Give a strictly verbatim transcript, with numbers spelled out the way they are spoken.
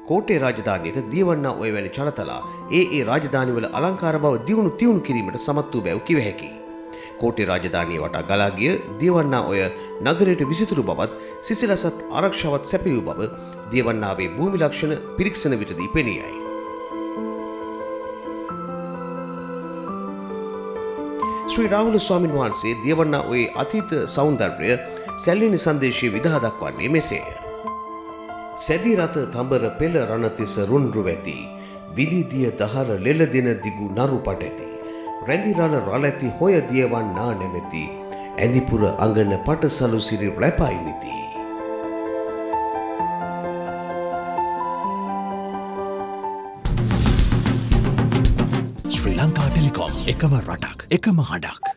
කෝට්ටේ රාජධානියට දියවන්නා ඔය වැනි චලතලා ඒ ඒ රාජධානිවල අලංකාර බව දියුණු තියුණු කිරීමට සමත් වූ බැව් කිව හැකියි. කෝට්ටේ රාජධානිය වටා ගලා ගිය දියවන්නා ඔය නගරයට විසිතුරු බවත් සිසිලසත් ආරක්ෂාවත් සැපයූ බව දියවන්නාවේ භූමි ලක්ෂණ පිරික්සන විටදී පෙනී යයි. ශ්‍රී රාහුල ස්වාමීන් වහන්සේ දියවන්නා ඔයේ අතීත සෞන්දර්යය සැලෙන සංදේශයේ විදහා දක්වන්නේ මෙසේය. සැදී රත තඹර පෙළ රණතිස රුන්රු වැති විදිදිය දහර ලෙල දින දිගු නරු පටැති රැඳි රළ රළැති හොය දියවන්නා නැමැති ඇඳිපුර අඟන පටසලු සිරි රැපයි නිති. ශ්‍රී ලංකා ටෙලිකොම් එකම රටක් එකම හඬක්.